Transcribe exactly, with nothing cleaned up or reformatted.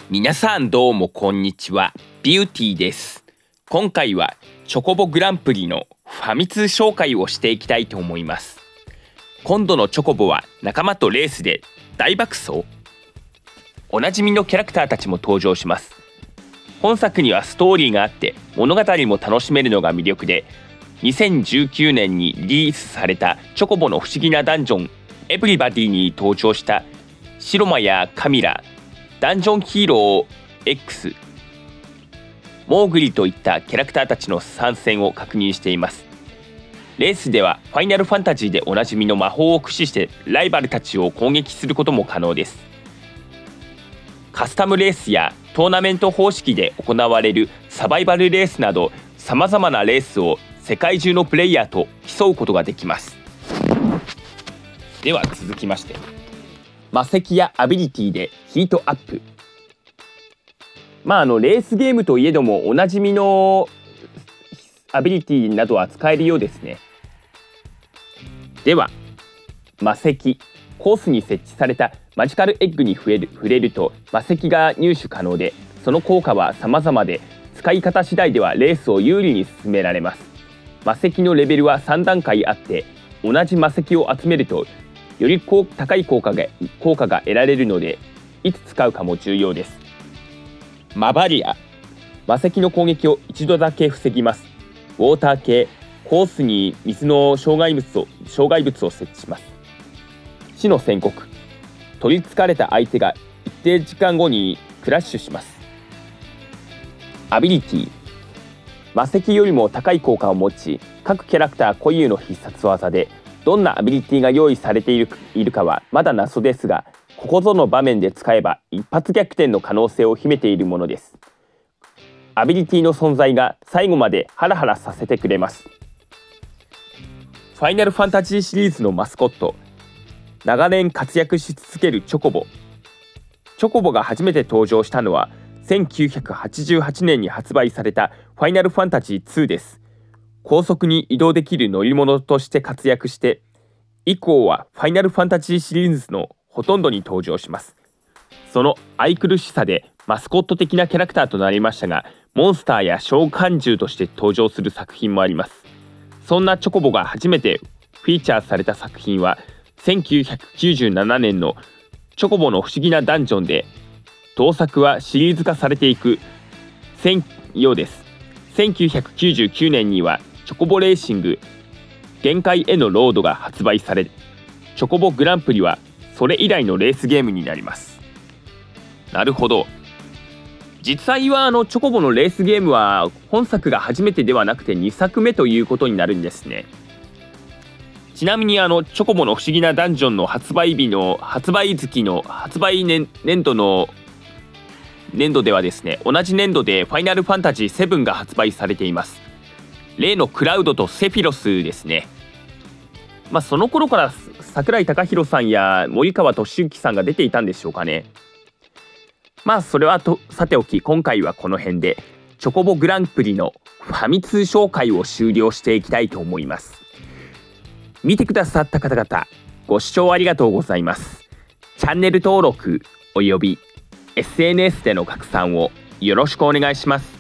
皆さんどうもこんにちは、ビューティーです。今回はチョコボグランプリのファミ通紹介をしていきたいと思います。今度のチョコボは仲間とレースで大爆走。おなじみのキャラクターたちも登場します。本作にはストーリーがあって物語も楽しめるのが魅力で、にせんじゅうきゅうねんにリリースされたチョコボの不思議なダンジョンエブリバディに登場したシロマやカミラ、ダンジョンヒーロー X、モーグリといったキャラクターたちの参戦を確認しています。レースではファイナルファンタジーでおなじみの魔法を駆使してライバルたちを攻撃することも可能です。カスタムレースやトーナメント方式で行われるサバイバルレースなどさまざまなレースを世界中のプレイヤーと競うことができます。では続きまして、魔石やアビリティでヒートアップ。まああのレースゲームといえどもおなじみのアビリティなどは使えるようですね。では魔石、コースに設置されたマジカルエッグに触れる触れると魔石が入手可能で、その効果は様々で使い方次第ではレースを有利に進められます。魔石のレベルはさんだんかいあって、同じ魔石を集めるとより高い効果が効果が得られるので、いつ使うかも重要です。魔バリア、魔石の攻撃を一度だけ防ぎます。ウォーター系、コースに水の障害物を障害物を設置します。死の宣告、取りつかれた相手が一定時間後にクラッシュします。アビリティ、魔石よりも高い効果を持ち、各キャラクター固有の必殺技でどんなアビリティが用意されている、いるかはまだ謎ですが、ここぞの場面で使えば一発逆転の可能性を秘めているものです。アビリティの存在が最後までハラハラさせてくれます。ファイナルファンタジーシリーズのマスコット、長年活躍し続けるチョコボ。チョコボが初めて登場したのはせんきゅうひゃくはちじゅうはちねんに発売されたファイナルファンタジーツーです。高速に移動できる乗り物として活躍して、以降はファイナルファンタジーシリーズのほとんどに登場します。その愛くるしさでマスコット的なキャラクターとなりましたが、モンスターや召喚獣として登場する作品もあります。そんなチョコボが初めてフィーチャーされた作品はせんきゅうひゃくきゅうじゅうななねんのチョコボの不思議なダンジョンで、同作はシリーズ化されていくようです。せんきゅうひゃくきゅうじゅうきゅうねんにはチョコボレーシング限界へのロードが発売され、チョコボグランプリはそれ以来のレースゲームになります。なるほど。実際はあのチョコボのレースゲームは本作が初めてではなくてにさくめということになるんですね。ちなみにあのチョコボの不思議なダンジョンの発売日の発売月の発売年年度の年度ではですね、同じ年度でファイナルファンタジーセブンが発売されています。例のクラウドとセフィロスですね。まあその頃から櫻井貴宏さんや森川俊之さんが出ていたんでしょうかね。まあそれはとさておき、今回はこの辺でチョコボグランプリのファミ通紹介を終了していきたいと思います。見てくださった方々、ご視聴ありがとうございます。チャンネル登録および エスエヌエス での拡散をよろしくお願いします。